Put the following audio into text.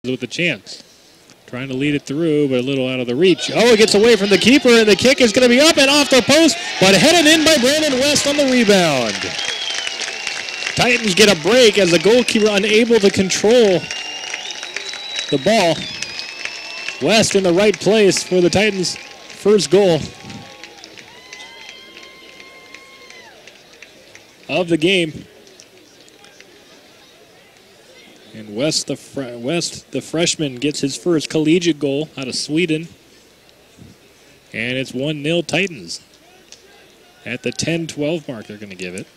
with the chance. Trying to lead it through, but a little out of the reach. Oh, it gets away from the keeper, and the kick is going to be up and off the post, but headed in by Brandon West on the rebound. Titans get a break as the goalkeeper unable to control the ball. West in the right place for the Titans' first goal of the game. And West, the freshman, gets his first collegiate goal out of Sweden. And it's 1-0 Titans. At the 10-12 mark, they're going to give it.